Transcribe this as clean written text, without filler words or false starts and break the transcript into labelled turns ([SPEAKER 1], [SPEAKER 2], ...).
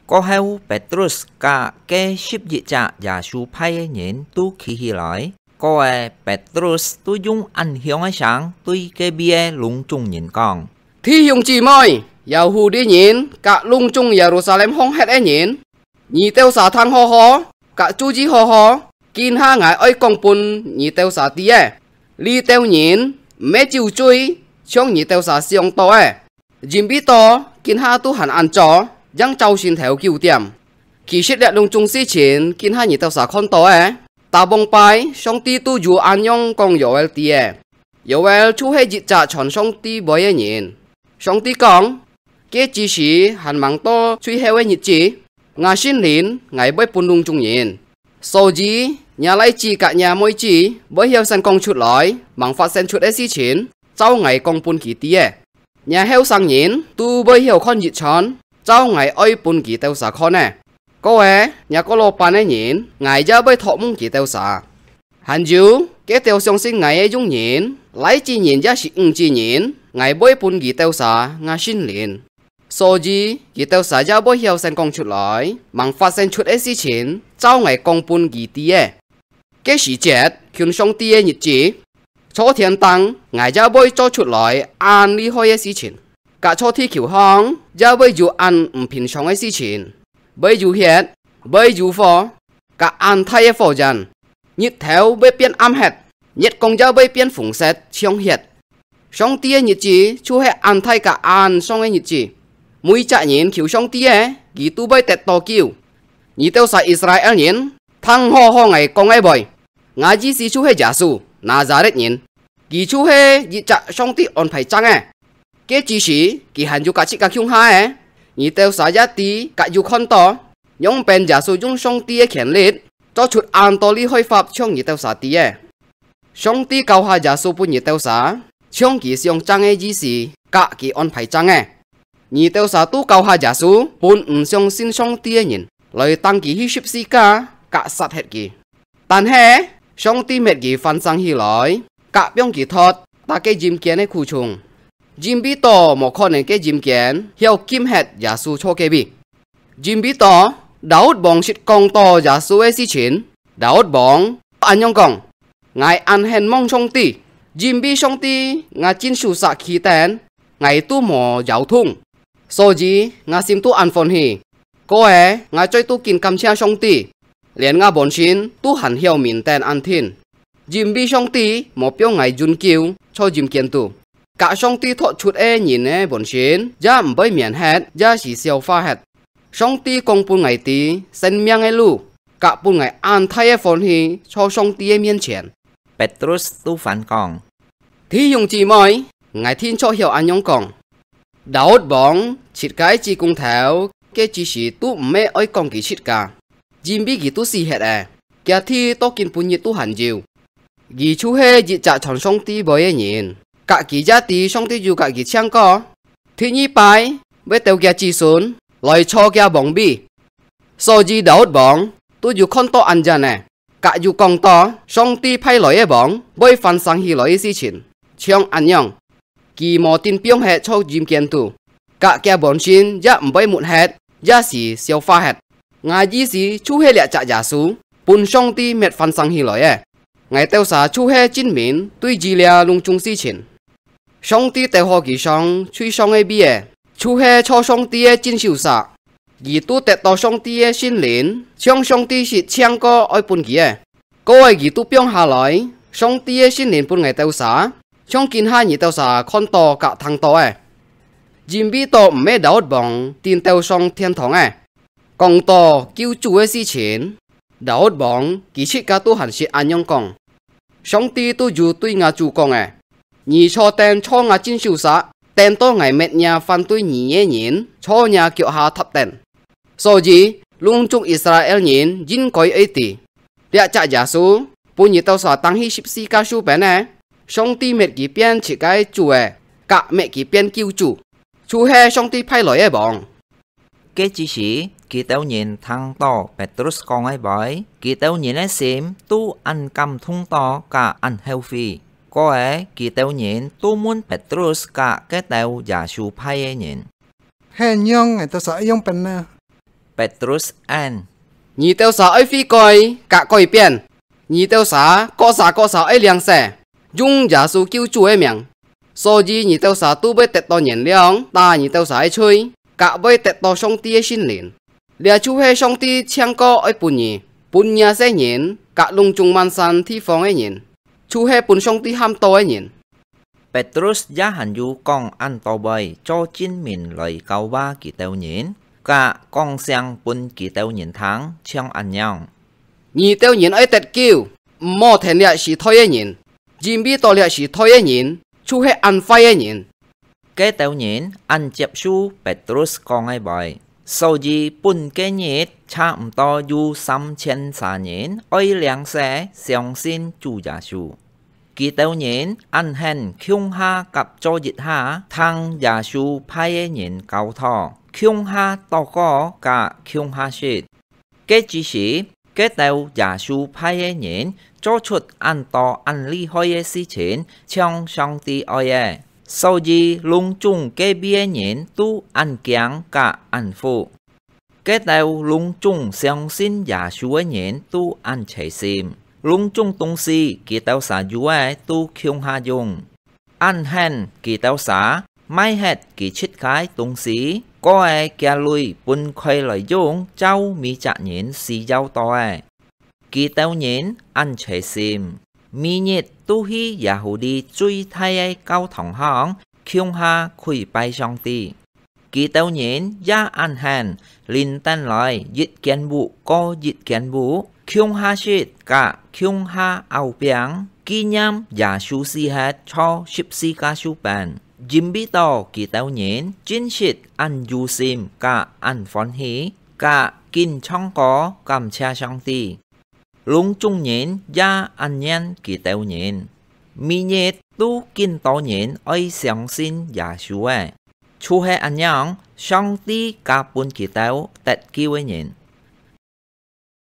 [SPEAKER 1] có heo Petrus cả cái ship dị trả giả su phai nhìn tu khí hi lại có Petrus tu dung ăn hiong ai sáng tuy cái bia lung trung nhìn con
[SPEAKER 2] thi dùng chỉ môi giàu hù đi nhìn cả lung trung Jerusalem hong hết ấy nhìn nhị tiêu xả thang ho ho cả chú chí ho ho kinh ha ngài ơi công bún nhị tiêu xả tía li tiêu nhìn mẹ chịu chui trong nhị tiêu xả xiong to Jim biết to kinh ha tu hẳn ăn chó giang châu xin theo cứu tiệm khi xếp đẹp lung trung si chiến kinh ha nhị tiêu xả con to ta bông bài song ti tu dù ăn nhong con Joel tía Joel chú hay dịch trả chọn song ti bói ấy nhìn song ti con cái chỉ sĩ hẳn mang to truy heo ấy nhị chỉ ngài xin lín ngài bói bún lung trung nhìn sau gì nhà lấy chỉ cả nhà mỗi chỉ bói heo san công chút lói mang phát sen chút ấy si chiến cháu ngài công bún kỳ tía nhà heo sang nhìn tu bói heo con dịch chọn cháu ngài ơi bún kỳ tiêu xả con có nhà có lô pan ấy nhìn ngài ra bói thọ mông kỳ tiêu xả hẳn dù cái tiêu song sinh ngài ấy dung nhìn lấy chỉ nhìn ra sĩ chỉ nhìn ngài bói bún kỳ tiêu xả ngài xin lín sau gì kỳ tiêu xả ra bói heo san công chút lói mang phát sen chút ấy si chiến cháu ngài công bún kỳ tía cái sĩ chết khiến song tía nhị chỉ cho thiên tăng ngài ra bói cho chút lói ăn đi hoi ấy si chiến cả cho thi kiểu hong ra bói dù ăn bình song ấy si chiến bói dù hết bói dù phò cả ăn thay phò dần nhị theo bói biến âm hết nhị công ra bói biến phụng xét trong hết song tía nhị chỉ chú hết ăn thay cả ăn song ấy nhị chỉ mỗi trả nhìn kiểu song tía kỳ tu bói tẹt to kiều nhị tiêu xài Israel nhìn thằng ho ho ngày công ấy bồi ngài chỉ si chú hết giả su Nazareth nhìn kỳ chú hết nhị trả song tía on phải chăng cái chỉ sĩ kỳ hành du cả chỉ cả chung hai nhị tiêu xài giá tí cả du con to nhung bên giả su dung song tía khen lết cho chuột an to li hơi pháp trong nhị tiêu xài tía song tía cao hai giả su bún nhị tiêu xài trong kỳ siêu chăng ấy chỉ sĩ cả kỳ on phải chăng nhị tiêu xả tu cao hai giả số bốn song xin song tia nhìn lời tăng kỳ hi ship si cả sát hết kỳ tàn hè song ti mệt kỳ phản sang hi lối cả biong kỳ thọt ta cái Jim kiến ấy khu trùng Jim bị to một con này cái Jim kiến hiệu kim hết giả số cho cái bị Jim bị to đào bóng shit công to giả số ấy si chiến đào bóng ăn nhong công ngài ăn hèn mong song ti Jim bị song ti ngài chín su sa khí tén ngài tu mò giáo thung sau gì ngài sim tu ăn phòn hi có ngài chơi tu kinh cầm chia song ti liền ngài bổn xin tu hẳn hiệu miền tên ăn thiên Jim bị song ti một biểu ngài dun kiêu cho Jim kiến tu cả song ti thọ chút nhìn bổn xin ra bởi miền hết ra chỉ siêu pha hết song ti công bún ngài ti sen miang ấy lu cả bún ngài ăn thay phòn hi cho song ti miền triển
[SPEAKER 1] Petrus tu phản con
[SPEAKER 2] thì dùng chỉ mỏi ngài thiên cho hiểu ăn nhong con đào bóng chít cái chỉ cùng theo cái chỉ sĩ tu mẹ ơi con kỳ chít cả Jim bị kỳ tu si hết kia thi to kinh bún nhiệt tu hẳn nhiều kỳ chú he dị trả chọn song ti bồi nhìn cả kỳ gia ti song ti dù cả kỳ chăng co thì nhị bài với tàu kia chỉ xuống lời cho kia bóng bi sau gì đào bóng tu dù con to ăn ra cả dù con to song ti phai lời bóng bơi phản sang hi lời si chín trong ăn nhong kỳ mò tin biong hết cho Jim kiến tu cả kia bổn xin ra bơi muộn hết ra xì siêu pha hết ngài gì xì chú he lẹ trả giả số bùn song ti mệt phản sang hi lời ngài tiêu xả chú he chín miến tuy gì lẹ lung chung si chín song ti tiêu ho kỳ song chui song ấy bi chú he cho song ti chín siêu xả kỳ tu tẹt to song ti xin lín trong song ti xịt chiang co oi bùn kỳ cô ấy kỳ tu biong hà lời song ti xin lín bùn ngài tiêu xả trong kinh hai nhị tiêu xả con to cả thằng to Jim bị to mẹ đào bóng tin tiêu song thiên thong con to cứu chủ ấy si chiến đào bóng kỳ sĩ cả tu hẳn sĩ ăn nhong con song ti tu dù tuy ngà chủ con nhị cho tên cho ngà chín siêu xã tên to ngày mẹ nhà phan tuy nhị nhịn cho nhà kiểu hà thập tên sau gì lung chung Israel nhịn dính coi ấy tì địa trả giả số bùn nhị tiêu xả tăng hi ship si ca su bé song ti mẹ kỳ biên chỉ cái chủ cả mẹ kỳ biên cứu chủ chú he song ti phai lời bóng
[SPEAKER 1] cái chỉ sĩ kỳ tao nhìn thằng to Petrus con ấy bởi kỳ tao nhìn ấy xem tu ăn cầm thung to cả ăn healthy có kỳ tao nhìn tu muốn Petrus cả cái tao giả su phai nhìn
[SPEAKER 3] hèn nhong người ta sợ nhong bên
[SPEAKER 1] Petrus an.
[SPEAKER 2] Nhị tiêu xã ấy phi coi cả coi biển. Nhị tiêu xã có xã ấy liang xe. Dùng giả su cứu chủ ấy miệng. So di nhị tiêu xã tu bê tết to nhện liang. Ta nhị tiêu xã ấy chơi. Cả bê tết to song ti ấy xin liền. Lìa chú hê song ti chiang co ấy bùn nhị. Bùn nhà sẽ nhện. Cả lung chung man san thi phong ấy nhện. Chú hê bùn song ti ham to ấy nhện.
[SPEAKER 1] Petrus giá hành du con ăn tàu bơi cho chính mình lời cầu ba kỳ tèo nhện. Cả con sang bún kỳ tèo nhện tháng trong ăn nhau.
[SPEAKER 2] Nhị tiêu nhện ấy tết kêu. Mò thèn lìa xí thôi ấy nhện. Dìm bi to lìa xí thôi ấy nhện. Chú hê ăn phai ấy nhện.
[SPEAKER 1] Cái tèo nhện ăn chẹp su Petrus con ai bơi. Sau gì bún cái nhện chạm to du xăm chân xà nhện. Ôi liang xe xong xin chú giả su. Kỳ tèo nhện ăn hèn khiung ha cặp cho dịch ha. Thang giả su phai nhện cao thọ. Khiung ha to có cả khiung ha shit. Cái chỉ sĩ cái tèo giả su phai nhện cho chuột ăn to ăn ly hoi si chén trong song ti oi. Sau gì lung chung cái bia nhện tu ăn kiang cả ăn phụ. Cái tèo lung chung xong xin giả su nhện tu ăn chạy sim. Lung chung tung si kỳ tèo xả dùa tu khiung ha dùng. Ăn hèn kỳ tèo xả mai hết kỳ chít khái tung si. Có ai kia lui bún khoai lời dùng cháu mi chạ nhện si giáo to Kỳ tèo nhện ăn chạy sim. Mi nhiệt tu hi Yahudi truy thay cao thòng hong khiung ha khui bay song ti. Kỳ tèo nhện giá ăn hèn linh tan lời dịch kiến vụ có dịch kiến vụ. Khiung ha shit cả khiung ha ao biang kỳ nham giả su si hết cho ship si ca su bàn. Jim bi to kỳ tèo nhện chín shit ăn du sim cả ăn phón hí cả kinh trong có cầm cha song ti. Lung chung nhện giá ăn nhan kỳ tèo nhện. Mi nhiệt tu kinh to nhện oi xong xin giả su chú hê ăn nhang song ti cả bún kỳ tèo tết kêu nhện.